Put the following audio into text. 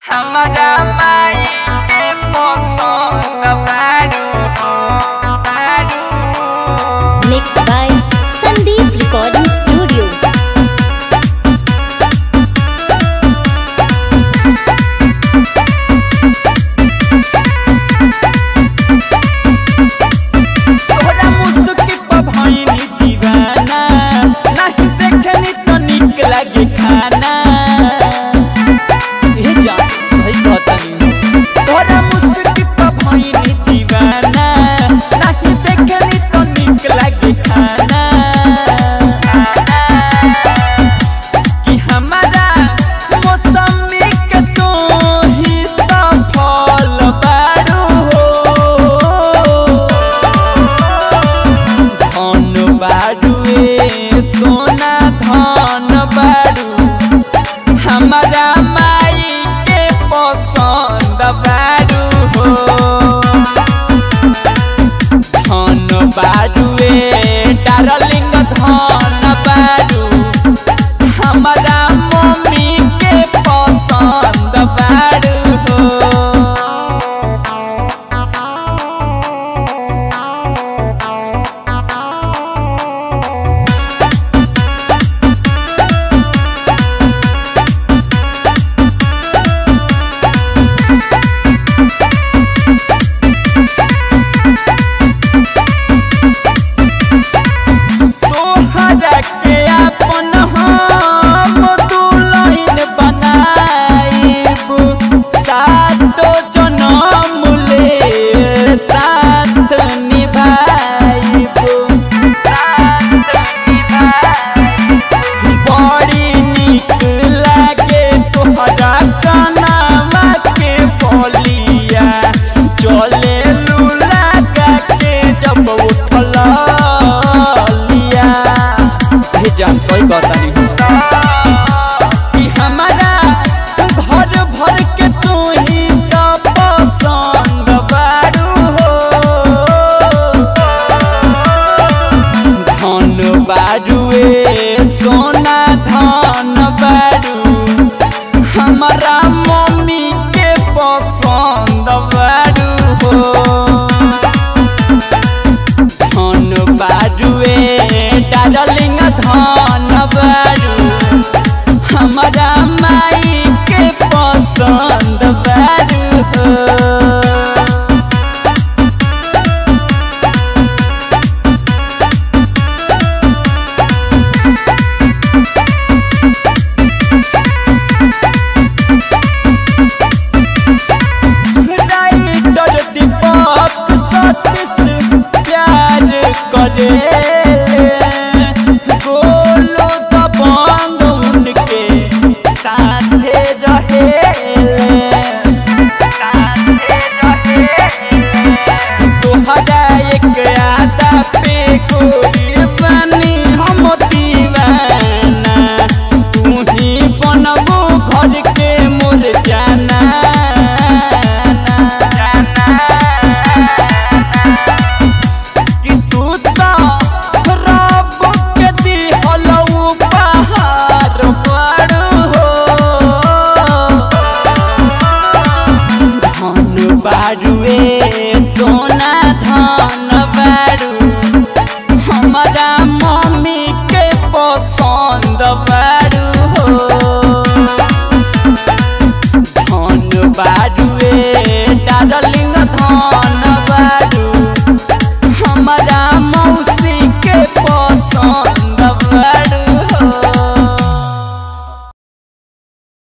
हमारा माई के पसंद बारू Mixed by Sandeep Recording Studio. तोरा मुस्की पे भइनी दीवाना, नहीं देखनी तो निक लगे खाना। ए जान सही कहतानी, तोरा मुस्की पे भइनी दीवाना, नहीं देखनी तो निक लगे खाना। कि हमारा मौसमी के तू ही तो फल बारू हो, धन बारू ए सोना धन बारू, हमारा माई के पसंद बारू हो। धन बारू ए डार्लिंग धन बारू, हमारा मम्मी के पसंद बारू हो। तोहरा के अपन हम दुल्हन बनाइब, सातो जनम ले साथ निभाइब। बड़ी निक लागे तोहरा कनमा के बोलिया, चले लूला के जब उठला जान सही कहतानी कि हमारा घर भर के तू ही तो पसंद बारू हो। धन बारू ए सोना धन बारू, हमारा मम्मी के पसंद बारू हो। धन बारू ए डार्लिंग धन बारू, हमारा माई के पसंद बारू हो। राइटर दीपक सतीश प्यार करे, गोलू दबंग उनके साथे रहेले। तोहरा एक आदा पे गोरी बनी हम दीवाना, तू ही बनबू घर के मोर जाना। कि तू तो रब के दिहल उपहार बारू हो। धन बारू ए सोना धन बारू, हमारा मम्मी के पसंद बारू हो। धन बारू ए डार्लिंग